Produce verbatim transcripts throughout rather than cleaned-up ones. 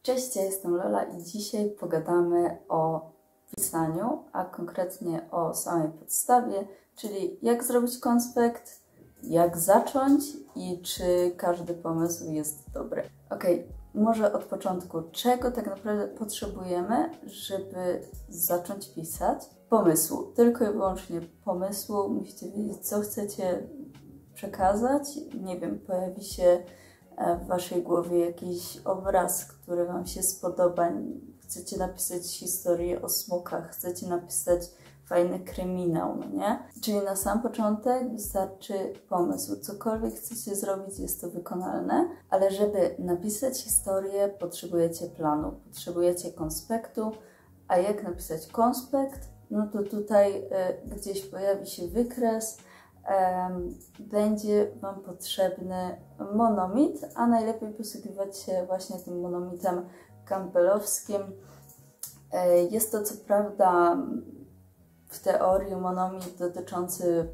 Cześć, ja jestem Lola i dzisiaj pogadamy o pisaniu, a konkretnie o samej podstawie, czyli jak zrobić konspekt, jak zacząć i czy każdy pomysł jest dobry. Ok, może od początku, czego tak naprawdę potrzebujemy, żeby zacząć pisać? Pomysłu, tylko i wyłącznie pomysłu. Musicie wiedzieć, co chcecie przekazać. Nie wiem, pojawi się w waszej głowie jakiś obraz, który wam się spodoba. Chcecie napisać historię o smokach, chcecie napisać fajny kryminał, no nie? Czyli na sam początek wystarczy pomysł. Cokolwiek chcecie zrobić, jest to wykonalne, ale żeby napisać historię, potrzebujecie planu, potrzebujecie konspektu, a jak napisać konspekt? No to tutaj y, gdzieś pojawi się wykres, będzie wam potrzebny monomit, a najlepiej posługiwać się właśnie tym monomitem campbellowskim. Jest to co prawda w teorii monomit dotyczący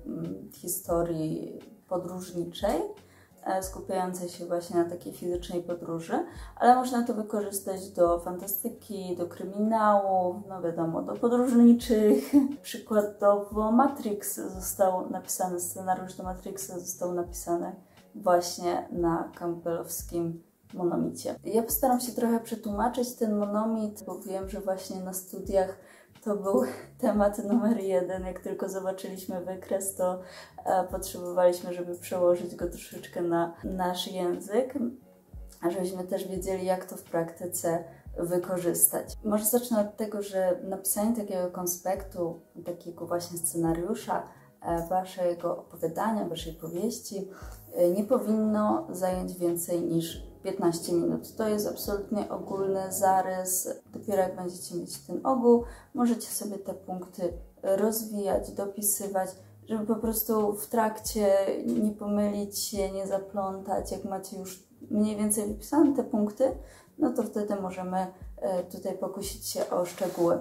historii podróżniczej, skupiającej się właśnie na takiej fizycznej podróży, ale można to wykorzystać do fantastyki, do kryminałów, no wiadomo, do podróżniczych. Przykładowo Matrix został napisany, scenariusz do Matrixa został napisany właśnie na campbellowskim monomicie. Ja postaram się trochę przetłumaczyć ten monomit, bo wiem, że właśnie na studiach to był temat numer jeden. Jak tylko zobaczyliśmy wykres, to e, potrzebowaliśmy, żeby przełożyć go troszeczkę na nasz język, a żebyśmy też wiedzieli, jak to w praktyce wykorzystać. Może zacznę od tego, że napisanie takiego konspektu, takiego właśnie scenariusza, e, waszego opowiadania, waszej powieści e, nie powinno zająć więcej niż piętnaście minut. To jest absolutnie ogólny zarys. Dopiero jak będziecie mieć ten ogół, możecie sobie te punkty rozwijać, dopisywać, żeby po prostu w trakcie nie pomylić się, nie zaplątać. Jak macie już mniej więcej wypisane te punkty, no to wtedy możemy tutaj pokusić się o szczegóły.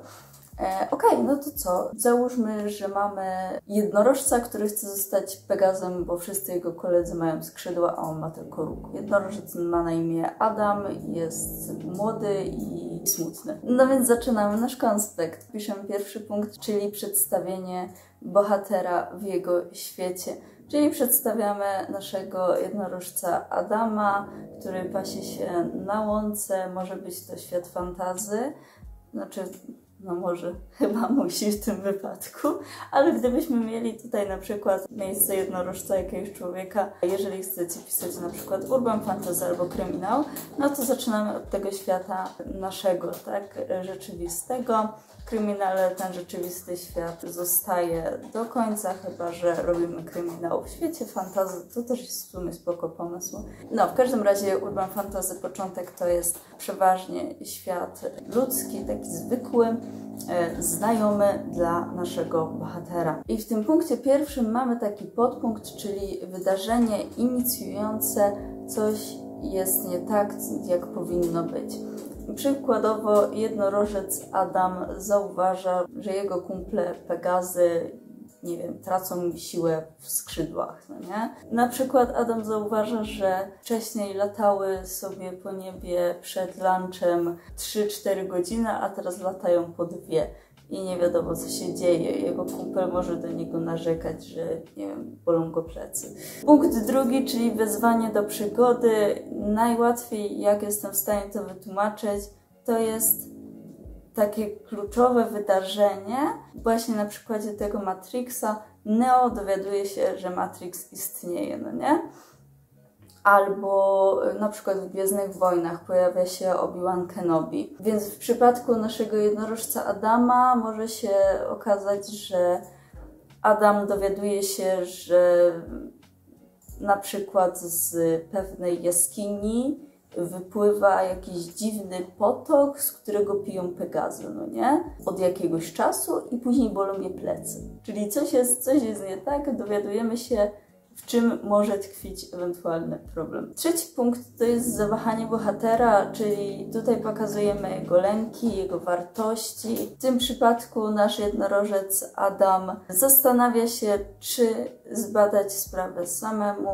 Ok, no to co? Załóżmy, że mamy jednorożca, który chce zostać Pegazem, bo wszyscy jego koledzy mają skrzydła, a on ma tylko róg. Jednorożec ma na imię Adam, jest młody i smutny. No więc zaczynamy nasz konspekt. Piszemy pierwszy punkt, czyli przedstawienie bohatera w jego świecie. Czyli przedstawiamy naszego jednorożca Adama, który pasie się na łące. Może być to świat fantazy, znaczy no może chyba musi w tym wypadku, ale gdybyśmy mieli tutaj na przykład miejsce jednorożca jakiegoś człowieka, jeżeli chcecie pisać na przykład urban fantasy albo kryminał, no to zaczynamy od tego świata naszego, tak, rzeczywistego. W kryminale ten rzeczywisty świat zostaje do końca, chyba że robimy kryminał w świecie fantasy, to też jest w sumie spoko pomysł. No, w każdym razie urban fantasy początek to jest przeważnie świat ludzki, taki zwykły, e, znajomy dla naszego bohatera. I w tym punkcie pierwszym mamy taki podpunkt, czyli wydarzenie inicjujące coś jest nie tak, jak powinno być. Przykładowo jednorożec Adam zauważa, że jego kumple Pegazy, nie wiem, tracą siłę w skrzydłach, no nie? Na przykład Adam zauważa, że wcześniej latały sobie po niebie przed lunchem trzy cztery godziny, a teraz latają po dwie. I nie wiadomo, co się dzieje. Jego kumpel może do niego narzekać, że, nie wiem, bolą go plecy. Punkt drugi, czyli wezwanie do przygody. Najłatwiej, jak jestem w stanie to wytłumaczyć, to jest takie kluczowe wydarzenie. Właśnie na przykładzie tego Matrixa Neo dowiaduje się, że Matrix istnieje, no nie? Albo na przykład w Gwiezdnych Wojnach pojawia się Obi-Wan Kenobi. Więc w przypadku naszego jednorożca Adama może się okazać, że Adam dowiaduje się, że na przykład z pewnej jaskini wypływa jakiś dziwny potok, z którego piją Pegazy, no nie? Od jakiegoś czasu i później bolą je plecy. Czyli coś jest, coś jest nie tak, dowiadujemy się, w czym może tkwić ewentualny problem. Trzeci punkt to jest zawahanie bohatera, czyli tutaj pokazujemy jego lęki, jego wartości. W tym przypadku nasz jednorożec Adam zastanawia się, czy zbadać sprawę samemu,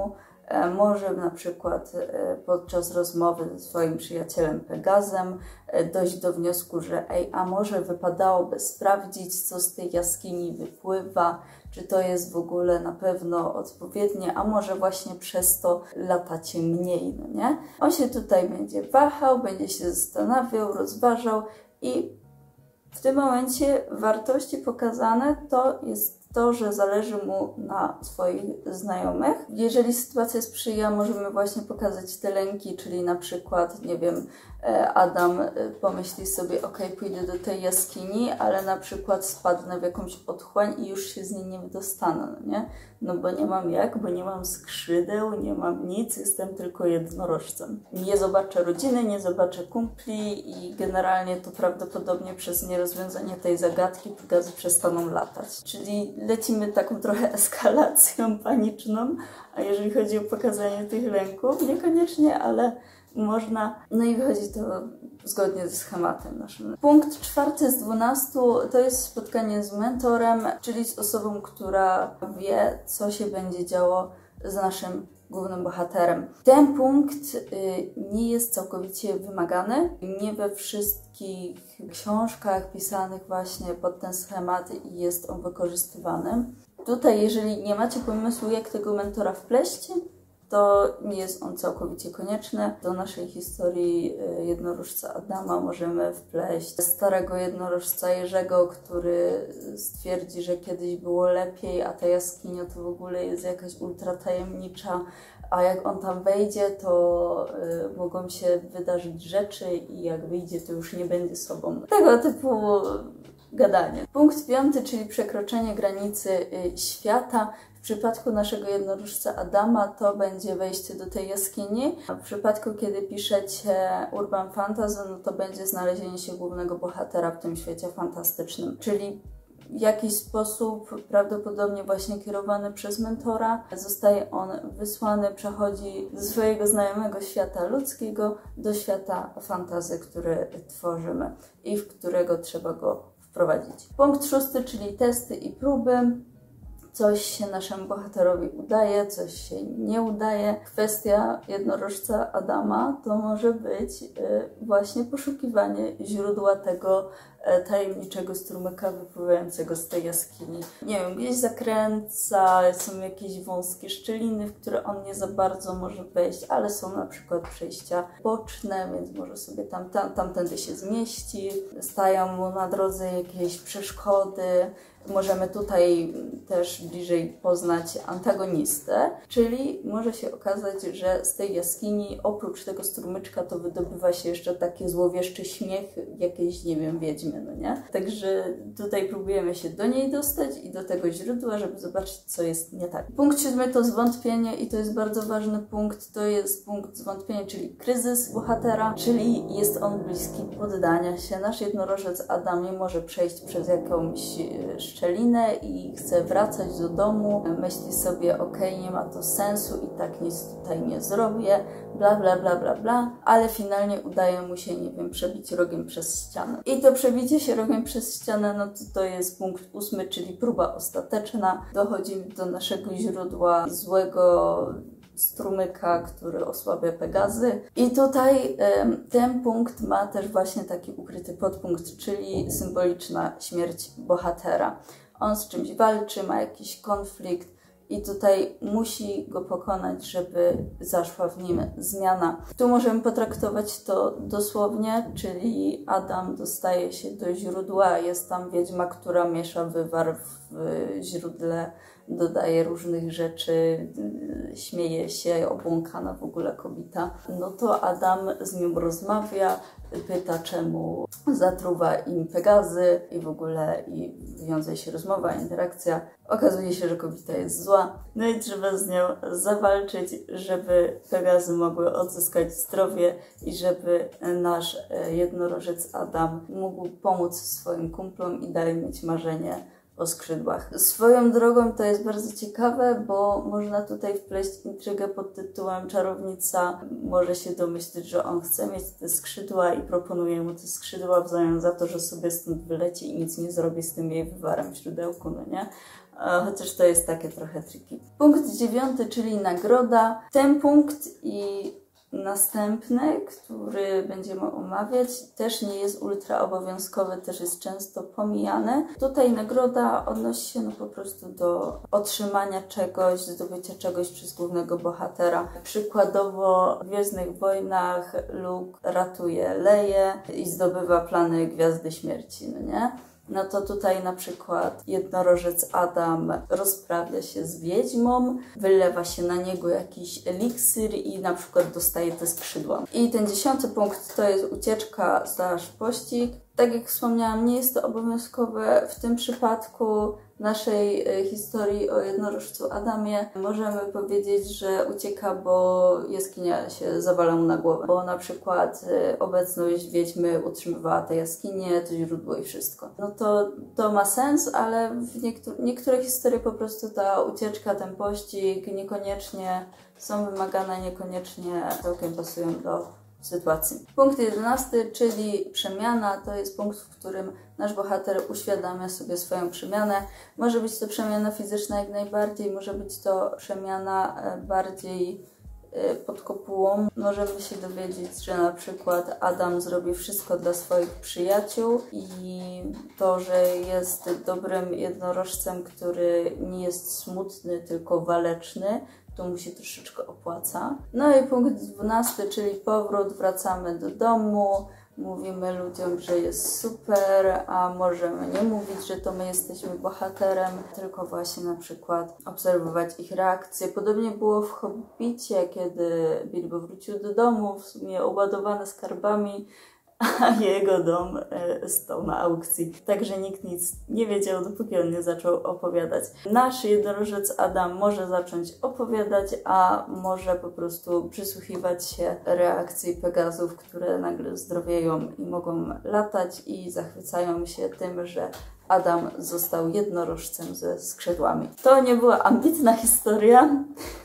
Może na przykład podczas rozmowy ze swoim przyjacielem Pegazem dojść do wniosku, że ej, a może wypadałoby sprawdzić, co z tej jaskini wypływa, czy to jest w ogóle na pewno odpowiednie, a może właśnie przez to latacie mniej, no nie? On się tutaj będzie wahał, będzie się zastanawiał, rozważał i w tym momencie wartości pokazane to jest to, że zależy mu na swoich znajomych. Jeżeli sytuacja sprzyja, możemy właśnie pokazać te lęki, czyli na przykład, nie wiem, Adam pomyśli sobie, ok, pójdę do tej jaskini, ale na przykład spadnę w jakąś otchłań i już się z niej nie wydostanę, no nie? No bo nie mam jak, bo nie mam skrzydeł, nie mam nic, jestem tylko jednorożcem. Nie zobaczę rodziny, nie zobaczę kumpli i generalnie to prawdopodobnie przez nierozwiązanie tej zagadki Pegazy przestaną latać. Czyli lecimy taką trochę eskalacją paniczną, a jeżeli chodzi o pokazanie tych lęków, niekoniecznie, ale można, no i wychodzi to zgodnie ze schematem naszym. Punkt czwarty z dwunastu to jest spotkanie z mentorem, czyli z osobą, która wie, co się będzie działo z naszym głównym bohaterem. Ten punkt y, nie jest całkowicie wymagany. Nie we wszystkich książkach pisanych właśnie pod ten schemat jest on wykorzystywany. Tutaj, jeżeli nie macie pomysłu, jak tego mentora wpleść, to nie jest on całkowicie konieczny. Do naszej historii jednorożca Adama możemy wpleść starego jednorożca Jerzego, który stwierdzi, że kiedyś było lepiej, a ta jaskinia to w ogóle jest jakaś ultra tajemnicza, a jak on tam wejdzie, to y, mogą się wydarzyć rzeczy i jak wyjdzie, to już nie będzie sobą. Tego typu gadanie. Punkt piąty, czyli przekroczenie granicy y, świata. W przypadku naszego jednorożca Adama to będzie wejście do tej jaskini. A w przypadku, kiedy piszecie urban fantasy, no to będzie znalezienie się głównego bohatera w tym świecie fantastycznym. Czyli w jakiś sposób, prawdopodobnie właśnie kierowany przez mentora, zostaje on wysłany, przechodzi ze swojego znajomego świata ludzkiego do świata fantasy, który tworzymy i w którego trzeba go wprowadzić. Punkt szósty, czyli testy i próby. Coś się naszemu bohaterowi udaje, coś się nie udaje. Kwestia jednorożca Adama to może być y, właśnie poszukiwanie źródła tego y, tajemniczego strumyka wypływającego z tej jaskini. Nie wiem, gdzieś zakręca, są jakieś wąskie szczeliny, w które on nie za bardzo może wejść, ale są na przykład przejścia boczne, więc może sobie tam, tam tamtędy się zmieści. Stają mu na drodze jakieś przeszkody. Możemy tutaj też bliżej poznać antagonistę, czyli może się okazać, że z tej jaskini oprócz tego strumyczka to wydobywa się jeszcze taki złowieszczy śmiech jakiejś, nie wiem, wiedźmy, no nie? Także tutaj próbujemy się do niej dostać i do tego źródła, żeby zobaczyć, co jest nie tak. Punkt siódmy to zwątpienie i to jest bardzo ważny punkt, to jest punkt zwątpienia, czyli kryzys bohatera, czyli jest on bliski poddania się. Nasz jednorożec Adam nie może przejść przez jakąś szczelinę i chce wracać do domu, myśli sobie, ok, nie ma to sensu i tak nic tutaj nie zrobię, bla bla bla bla bla, ale finalnie udaje mu się, nie wiem, przebić rogiem przez ścianę. I to przebicie się rogiem przez ścianę, no to, to jest punkt ósmy, czyli próba ostateczna. Dochodzimy do naszego źródła złego strumyka, który osłabia Pegazy. I tutaj y, ten punkt ma też właśnie taki ukryty podpunkt, czyli symboliczna śmierć bohatera. On z czymś walczy, ma jakiś konflikt i tutaj musi go pokonać, żeby zaszła w nim zmiana. Tu możemy potraktować to dosłownie, czyli Adam dostaje się do źródła, jest tam wiedźma, która miesza wywar w źródle, dodaje różnych rzeczy, śmieje się, obłąkana w ogóle kobieta. No to Adam z nią rozmawia, pyta, czemu zatruwa im Pegazy i w ogóle i wiąże się rozmowa, interakcja. Okazuje się, że kobieta jest zła, no i trzeba z nią zawalczyć, żeby Pegazy mogły odzyskać zdrowie i żeby nasz jednorożec Adam mógł pomóc swoim kumplom i dalej mieć marzenie o skrzydłach. Swoją drogą to jest bardzo ciekawe, bo można tutaj wpleść intrygę pod tytułem czarownica może się domyślić, że on chce mieć te skrzydła i proponuje mu te skrzydła w zamian za to, że sobie stąd wyleci i nic nie zrobi z tym jej wywarem w źródełku, no nie? Chociaż to jest takie trochę tricky. Punkt dziewiąty, czyli nagroda. Ten punkt i następny, który będziemy omawiać, też nie jest ultra obowiązkowy, też jest często pomijany. Tutaj nagroda odnosi się no po prostu do otrzymania czegoś, zdobycia czegoś przez głównego bohatera. Przykładowo w Gwiezdnych Wojnach Luke ratuje Leię i zdobywa plany Gwiazdy Śmierci, no nie? No to tutaj na przykład jednorożec Adam rozprawia się z wiedźmą, wylewa się na niego jakiś eliksir i na przykład dostaje te skrzydła. I ten dziesiąty punkt to jest ucieczka slash pościg. Tak jak wspomniałam, nie jest to obowiązkowe. W tym przypadku naszej historii o jednorożcu Adamie możemy powiedzieć, że ucieka, bo jaskinia się zawala mu na głowę. Bo na przykład obecność wiedźmy utrzymywała tę jaskinię, to źródło i wszystko. No to, to ma sens, ale w niektó niektóre historie po prostu ta ucieczka, ten pościg niekoniecznie są wymagane, niekoniecznie całkiem pasują do sytuacji. Punkt jedenasty, czyli przemiana, to jest punkt, w którym nasz bohater uświadamia sobie swoją przemianę. Może być to przemiana fizyczna jak najbardziej, może być to przemiana bardziej pod kopułą. Możemy się dowiedzieć, że na przykład Adam zrobi wszystko dla swoich przyjaciół i to, że jest dobrym jednorożcem, który nie jest smutny, tylko waleczny, to mu się troszeczkę opłaca. No i punkt dwunasty, czyli powrót, wracamy do domu, mówimy ludziom, że jest super, a możemy nie mówić, że to my jesteśmy bohaterem, tylko właśnie na przykład obserwować ich reakcje. Podobnie było w Hobbicie, kiedy Bilbo wrócił do domu, w sumie obładowany skarbami, a jego dom e, stał na aukcji. Także nikt nic nie wiedział, dopóki on nie zaczął opowiadać. Nasz jednorożec Adam może zacząć opowiadać, a może po prostu przysłuchiwać się reakcji Pegazów, które nagle zdrowieją i mogą latać i zachwycają się tym, że Adam został jednorożcem ze skrzydłami. To nie była ambitna historia,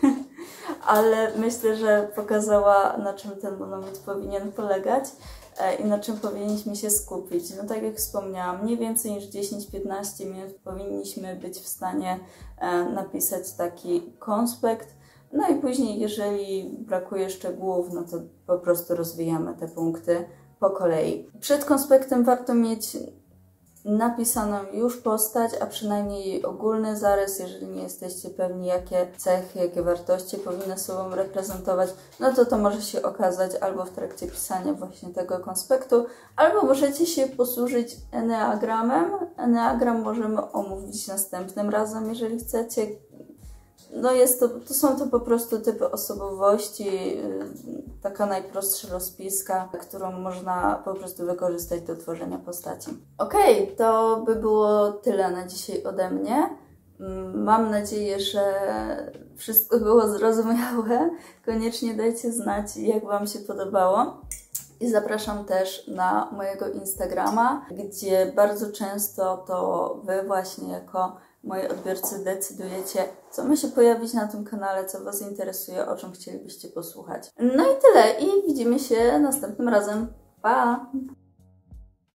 ale myślę, że pokazała, na czym ten monomit powinien polegać i na czym powinniśmy się skupić. No tak jak wspomniałam, nie więcej niż dziesięć do piętnastu minut powinniśmy być w stanie napisać taki konspekt. No i później, jeżeli brakuje szczegółów, no to po prostu rozwijamy te punkty po kolei. Przed konspektem warto mieć napisaną już postać, a przynajmniej jej ogólny zarys, jeżeli nie jesteście pewni, jakie cechy, jakie wartości powinny sobą reprezentować, no to to może się okazać albo w trakcie pisania właśnie tego konspektu, albo możecie się posłużyć Enneagramem. Enneagram możemy omówić następnym razem, jeżeli chcecie. No jest to, to są to po prostu typy osobowości, taka najprostsza rozpiska, którą można po prostu wykorzystać do tworzenia postaci. Okej, okay, to by było tyle na dzisiaj ode mnie. Mam nadzieję, że wszystko było zrozumiałe. Koniecznie dajcie znać, jak Wam się podobało. I zapraszam też na mojego Instagrama, gdzie bardzo często to Wy właśnie jako moi odbiorcy decydujecie, co ma się pojawić na tym kanale, co Was interesuje, o czym chcielibyście posłuchać. No i tyle. I widzimy się następnym razem. Pa!